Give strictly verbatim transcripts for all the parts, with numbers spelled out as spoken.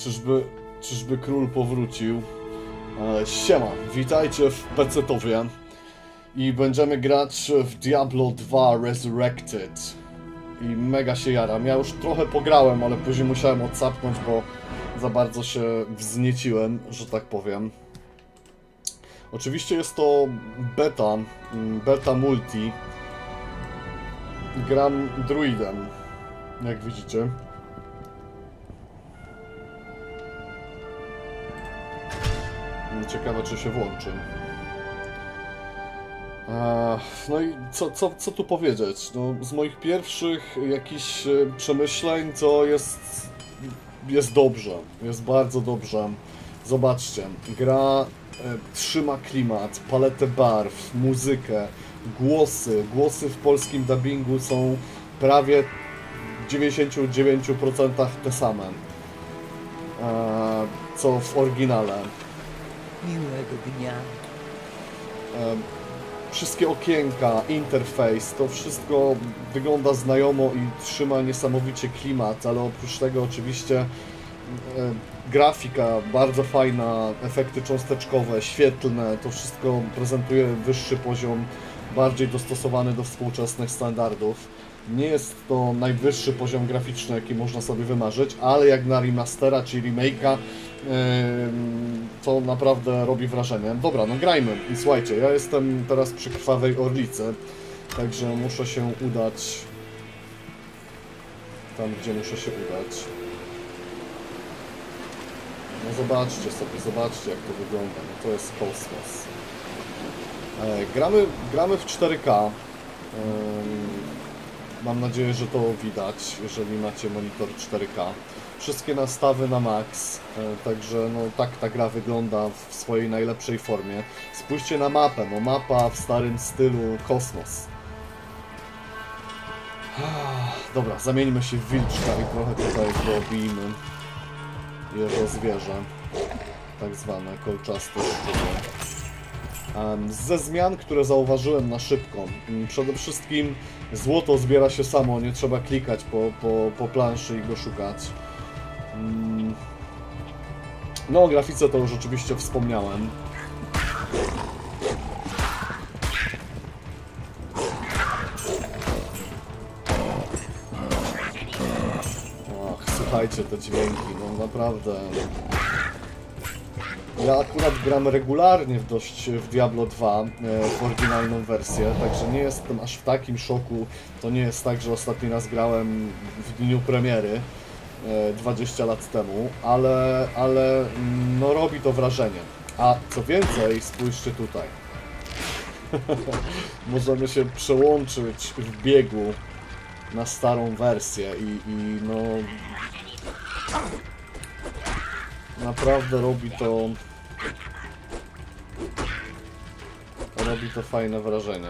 czyżby, czyżby król powrócił? E, siema, witajcie w Pecetowie i będziemy grać w Diablo dwa Resurrected i mega się jaram. Ja już trochę pograłem, ale później musiałem odsapnąć, bo za bardzo się wznieciłem, że tak powiem. Oczywiście jest to beta, beta multi. Gram druidem, jak widzicie. Ciekawe, czy się włączy. No i co, co, co tu powiedzieć? No, z moich pierwszych jakichś przemyśleń to jest, jest dobrze, jest bardzo dobrze. Zobaczcie, gra e, trzyma klimat, paletę barw, muzykę, głosy. Głosy w polskim dubbingu są prawie w dziewięćdziesięciu dziewięciu procentach te same, e, co w oryginale. Miłego dnia. E, wszystkie okienka, interfejs, to wszystko wygląda znajomo i trzyma niesamowicie klimat, ale oprócz tego oczywiście e, grafika bardzo fajna, efekty cząsteczkowe, świetlne, to wszystko prezentuje wyższy poziom, bardziej dostosowany do współczesnych standardów. Nie jest to najwyższy poziom graficzny, jaki można sobie wymarzyć, ale jak na remastera czy remake'a, to naprawdę robi wrażenie. Dobra, no grajmy. I słuchajcie, ja jestem teraz przy Krwawej Orlicy, także muszę się udać tam, gdzie muszę się udać. No zobaczcie sobie, zobaczcie, jak to wygląda. No to jest kosmos. E, gramy, gramy w cztery K. E, mam nadzieję, że to widać, jeżeli macie monitor cztery K. Wszystkie nastawy na max, także no tak ta gra wygląda w swojej najlepszej formie. Spójrzcie na mapę, no mapa w starym stylu kosmos. Dobra, zamieńmy się w wilczka i trochę tutaj pobijmy jego zwierzę, tak zwane kolczaste szczyty. Ze zmian, które zauważyłem na szybko, przede wszystkim złoto zbiera się samo, nie trzeba klikać po, po, po planszy i go szukać. No o grafice to już oczywiście wspomniałem. Ach, słuchajcie te dźwięki, no naprawdę. Ja akurat gram regularnie w dość w Diablo dwa, w oryginalną wersję, także nie jestem aż w takim szoku. To nie jest tak, że ostatni raz grałem w dniu premiery dwadzieścia lat temu, ale, ale no robi to wrażenie. A co więcej, spójrzcie tutaj. Możemy się przełączyć w biegu na starą wersję i, i no naprawdę robi to robi to fajne wrażenie.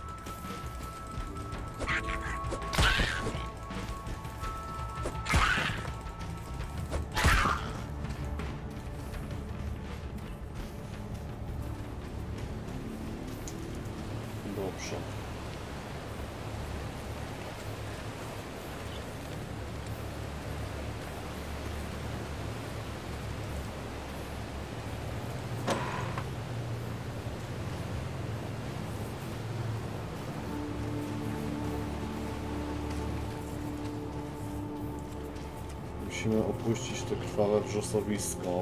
Dobrze. Musimy opuścić to krwawe wrzosowisko.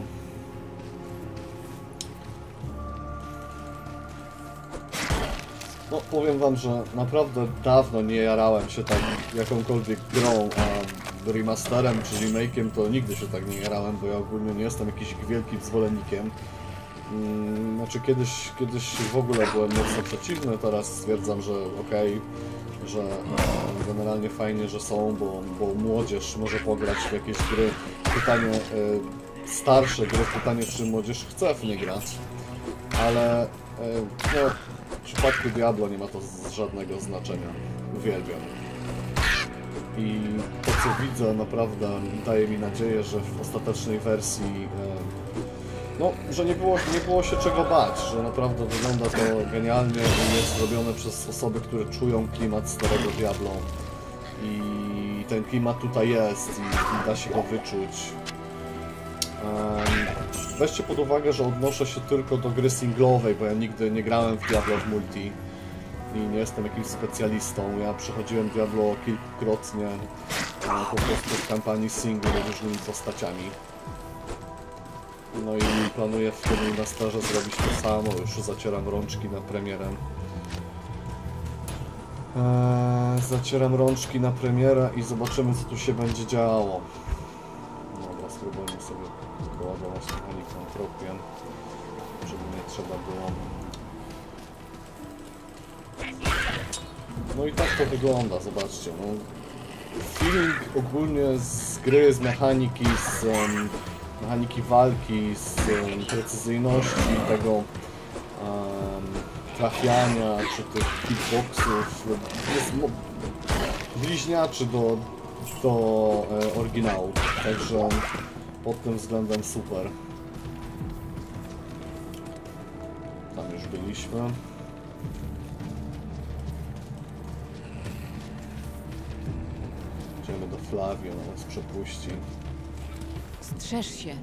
No, powiem wam, że naprawdę dawno nie jarałem się tak jakąkolwiek grą, a remasterem czy remake'iem to nigdy się tak nie jarałem, bo ja ogólnie nie jestem jakimś wielkim zwolennikiem. Znaczy kiedyś, kiedyś w ogóle byłem mocno przeciwny, teraz stwierdzam, że okej, okay, że generalnie fajnie, że są, bo, bo młodzież może pograć w jakieś gry. Pytanie, starsze gry, pytanie, czy młodzież chce w nie grać, ale no, w przypadku Diablo nie ma to żadnego znaczenia. Uwielbiam. I to, co widzę, naprawdę daje mi nadzieję, że w ostatecznej wersji no, że nie było, nie było się czego bać, że naprawdę wygląda to genialnie i jest zrobione przez osoby, które czują klimat starego Diablo. I ten klimat tutaj jest i, i da się go wyczuć. Weźcie pod uwagę, że odnoszę się tylko do gry singlowej, bo ja nigdy nie grałem w Diablo w multi i nie jestem jakimś specjalistą. Ja przechodziłem Diablo kilkukrotnie po prostu w kampanii single różnymi postaciami. No i planuję w tym remasterze zrobić to samo, już zacieram rączki na premierę. Eee, zacieram rączki na premierę i zobaczymy, co tu się będzie działo. Dobra, spróbujmy sobie poładować mechanikę antropię, żeby nie trzeba było. No i tak to wygląda, zobaczcie. No, feeling ogólnie z gry, z mechaniki, z um, mechaniki walki, z um, precyzyjności tego um, trafiania, czy tych hitboxów jest bliźniaczy do, do e, oryginału, także pod tym względem super. Tam już byliśmy. Idziemy do Flavio, ona nas przepuści. Strzeż się.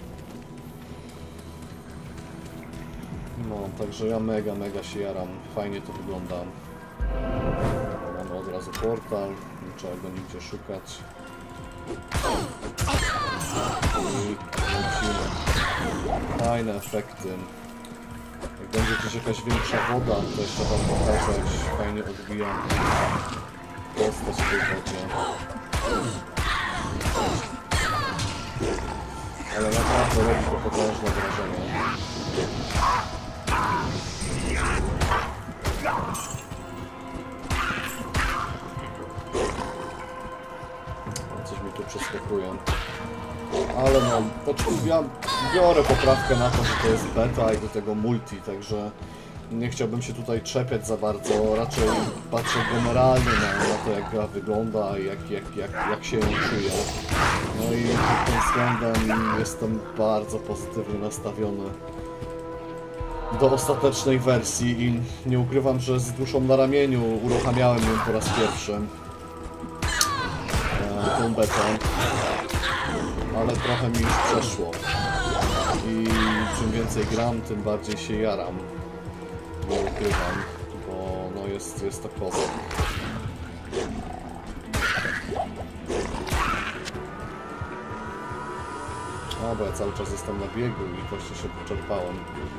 No, także ja mega, mega się jaram. Fajnie to wygląda. Mamy od razu portal, nie trzeba go nigdzie szukać. I lecimy. Fajne efekty. Jak będzie też jakaś większa woda, to jeszcze wam pokażę, jak się fajnie odbija postać w tej wodzie. Ale naprawdę robi to potężne wrażenie. Coś mi tu przeskakuje. Ale no, początku ja biorę poprawkę na to, że to jest beta i do tego multi, także nie chciałbym się tutaj czepiać za bardzo, raczej patrzę generalnie na, na to, jak gra wygląda i jak, jak, jak, jak się ją czuję. No i pod tym względem jestem bardzo pozytywnie nastawiony do ostatecznej wersji i nie ukrywam, że z duszą na ramieniu uruchamiałem ją po raz pierwszy, e, tą betę, ale trochę mi już przeszło i czym więcej gram, tym bardziej się jaram, nie ukrywam, bo no jest, jest to kozak. A, bo ja cały czas jestem na biegu i właśnie się wyczerpałem.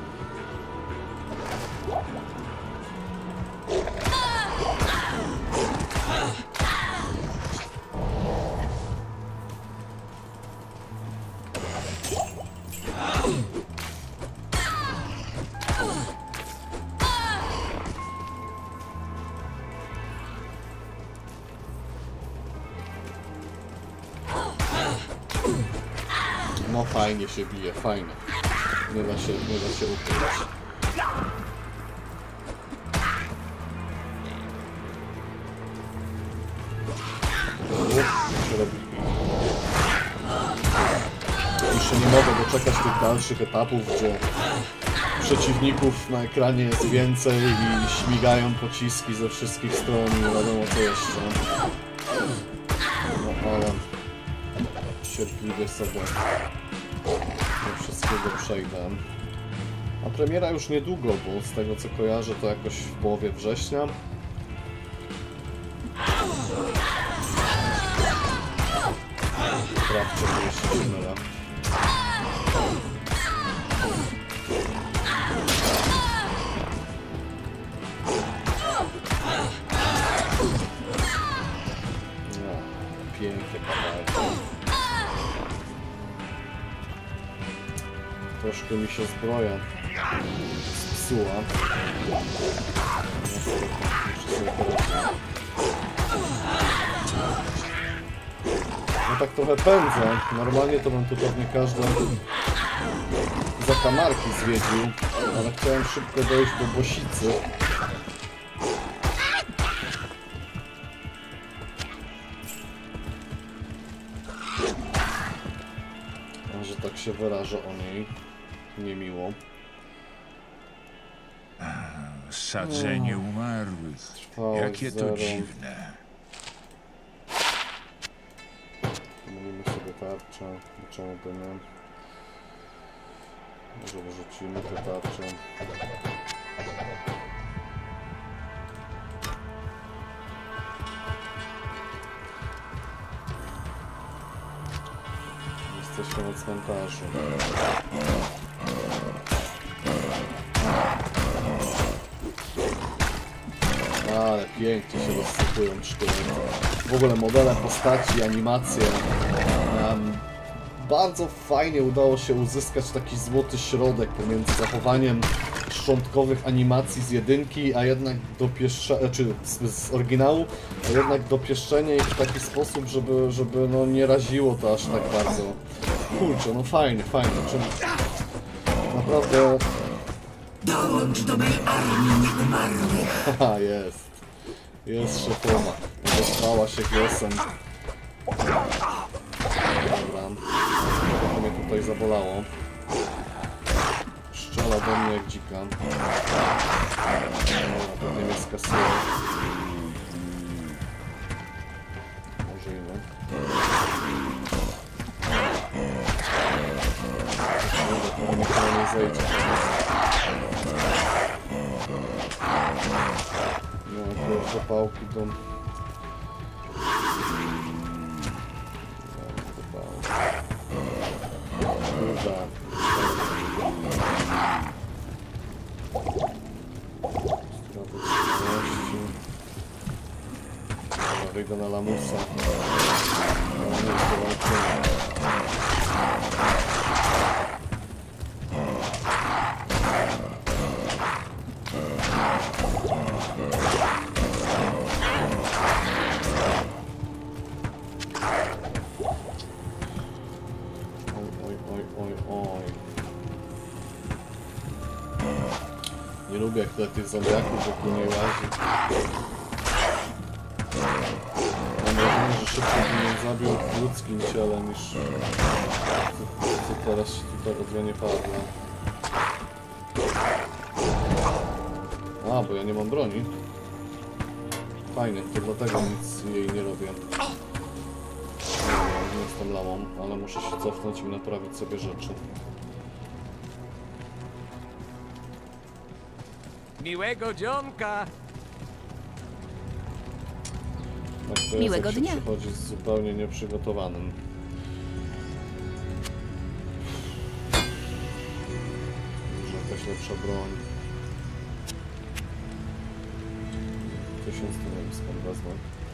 No fajnie się bije, fajnie. Nie da się, nie da się ukryć. Jeszcze nie mogę doczekać tych dalszych etapów, gdzie przeciwników na ekranie jest więcej i śmigają pociski ze wszystkich stron i nie wiadomo co jeszcze. No ale cierpliwie sobie do wszystkiego przejdę. A premiera już niedługo, bo z tego co kojarzę to jakoś w połowie września. Sprawdźcie, że jeszcze się mylę. No, piękne kawałki. Troszkę mi się zbroja zepsuła. No tak trochę pędzę. Normalnie to bym tu pewnie każdą zakamarki zwiedził, ale chciałem szybko dojść do Bosicy. A że tak się wyrażę o niej, niemiło. Sadzenie umarłych. Trwałość Jakie to zero. dziwne. Mówimy sobie tarczę, czemu by nie. Może wyrzucimy te tarcze. Jesteśmy na cmentarzu. Ale pięknie się rozsypują szkielety. W ogóle modele postaci, animacje. Um, bardzo fajnie udało się uzyskać taki złoty środek pomiędzy zachowaniem szczątkowych animacji z jedynki, a jednak dopieszczenie, czy z, z oryginału, a jednak dopieszczenie ich w taki sposób, żeby, żeby no nie raziło to aż tak bardzo. Kurczę, no fajnie, fajnie. Czyli naprawdę... Dołącz do mej armii nieumarłych. Haha, jest. Jest szefowa. Dostała się głosem. Dobra. Trochę mnie tutaj zabolało. Strzela do mnie jak dzika. Pewnie mnie skasuje. Możliwe. To mnie chyba nie zejdzie. No, te zapałki do... Kurde. Straty trzynaście. Dobra, wyjdę na lamusa. No, nie jest to walczenie. Nie lubię, jak tyle tych zombiaków wokół mnie łazi. Mam wrażenie, że szybciej bym ją zabił ludzkim ciele niż co, co teraz się tutaj rozwianie padło. A, bo ja nie mam broni. Fajnie, to dlatego nic jej nie robię. Nie, nie jestem lamą, ale muszę się cofnąć i naprawić sobie rzeczy. Miłego dzionka! Tak to Miłego jest, jak dnia. się przychodzi z zupełnie nieprzygotowanym. Może jakaś lepsza broń. Tysiąc to nie wiem skąd wezmę.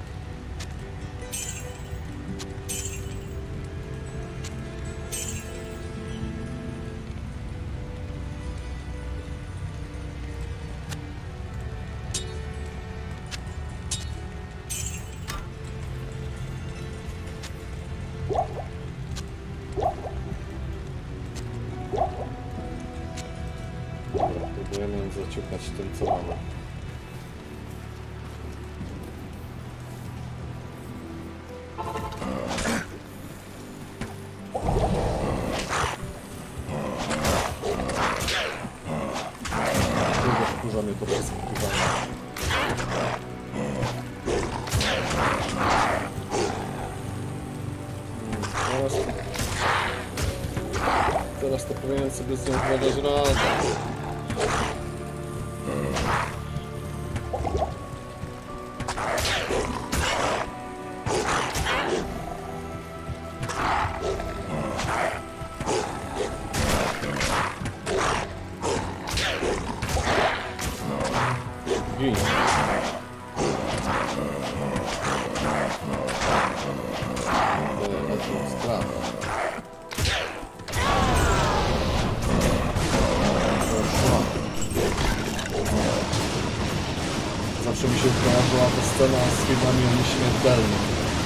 Próbujemy zaciukać tym, co mamy. Dużo wkurza mnie to przeskakiwanie. Teraz to... Teraz to powinien sobie z nią dać radę. Gin. Strata. Zawsze mi się kojarzyła ta scena z filmami o nieśmiertelnym.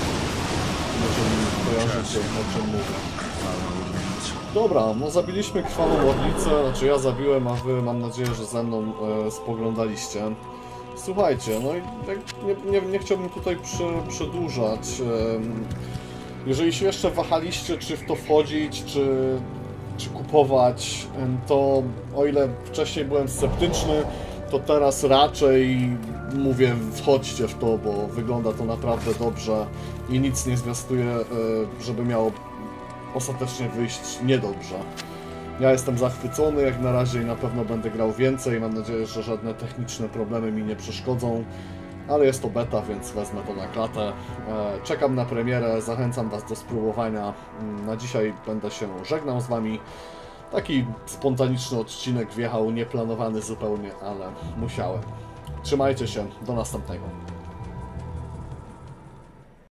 Może kojarzycie, o czym mówię. Dobra, no zabiliśmy krwawą łownicę, znaczy ja zabiłem, a wy mam nadzieję, że ze mną e, spoglądaliście. Słuchajcie, no i nie, nie, nie chciałbym tutaj przy, przedłużać. Jeżeli się jeszcze wahaliście, czy w to wchodzić, czy, czy kupować, to o ile wcześniej byłem sceptyczny, to teraz raczej mówię, wchodźcie w to, bo wygląda to naprawdę dobrze i nic nie zwiastuje, żeby miało ostatecznie wyjść niedobrze. Ja jestem zachwycony jak na razie i na pewno będę grał więcej. Mam nadzieję, że żadne techniczne problemy mi nie przeszkodzą. Ale jest to beta, więc wezmę to na klatę. E, czekam na premierę, zachęcam Was do spróbowania. Na dzisiaj będę się żegnał z Wami. Taki spontaniczny odcinek wjechał, nieplanowany zupełnie, ale musiałem. Trzymajcie się, do następnego.